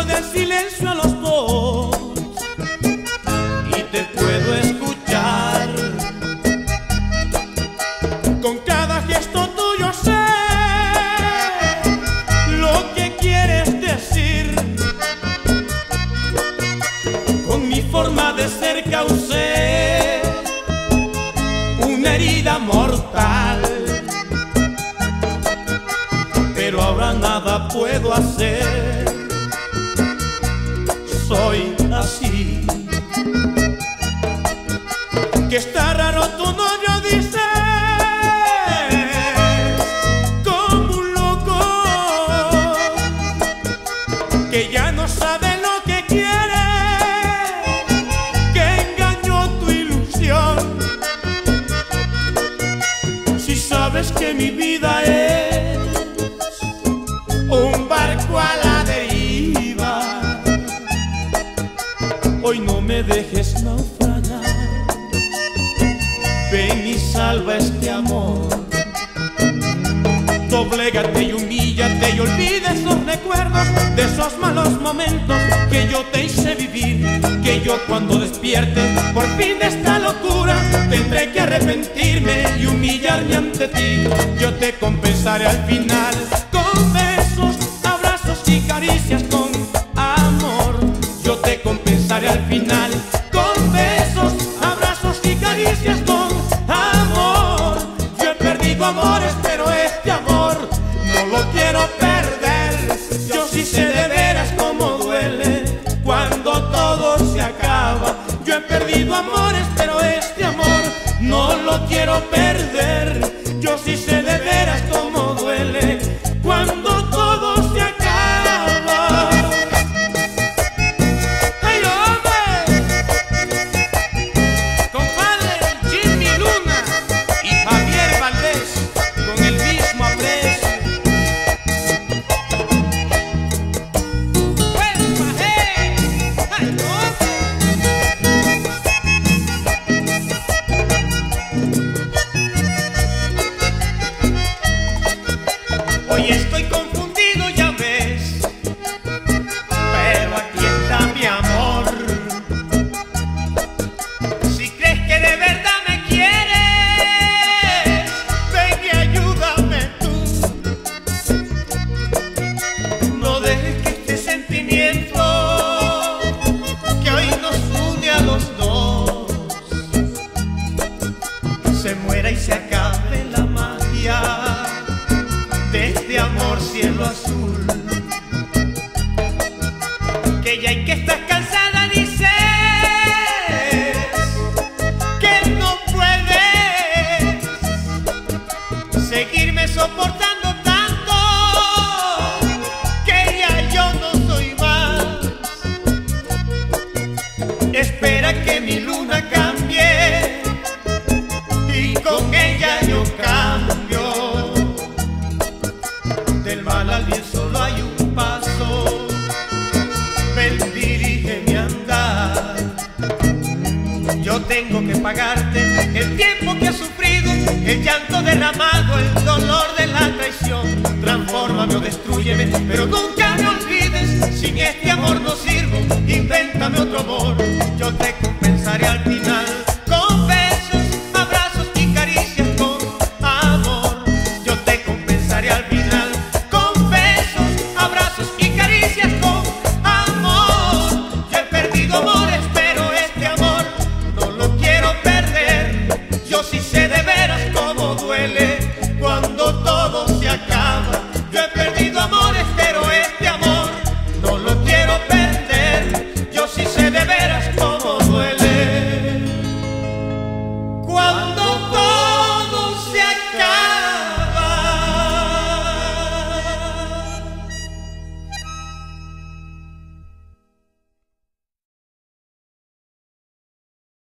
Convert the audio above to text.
guarda el silencio a los dos y te puedo escuchar. Con cada gesto tuyo sé lo que quieres decir. Con mi forma de ser causé una herida mortal, pero ahora nada puedo hacer. Soy así. Que está raro tu novio, dice, como un loco, que ya no sabe lo que quiere, que engañó tu ilusión. Si sabes que mi vida es un barco a la deriva, hoy no me dejes naufragar. Ven y salva este amor. Doblégate y humíllate y olvida esos recuerdos de esos malos momentos que yo te hice vivir. Que yo cuando despierte por fin de esta locura tendré que arrepentirme y humillarme ante ti. Yo te compensaré al final con besos, abrazos y caricias con amor. Yo te compensaré al final con besos, abrazos y caricias con amor. Yo he perdido amores, pero este amor no lo quiero perder. Yo sí sé de veras cómo duele cuando todo se acaba. Yo he perdido amores, pero este amor no lo quiero perder. Yo sí sé de veras cómo duele cuando todo se acaba. ¡Ay, hombre! Compadre Jimmy Luna y Javier Valdés con el mismo aprecio. ¡Ay, hoy estoy confundido, ya ves, pero aquí está mi amor. Si crees que de verdad me quieres, ven y ayúdame tú. No dejes que este sentimiento que hoy nos une a los dos se muera y se acabe la magia de este amor cielo azul. Que ya hay que estás cansada, dices que no puedes seguirme soportando tanto, que ya yo no soy más. Espera que mi luna cambie y con ella yo cambio. Del mal al bien solo hay un paso, ven, dirige mi andar. Yo tengo que pagarte el tiempo que has sufrido, el llanto derramado, el dolor de la traición. Transfórmame o destrúyeme, pero nunca me olvides. Sin este amor no sirvo, invéntame otro amor. Yo te compensaré al final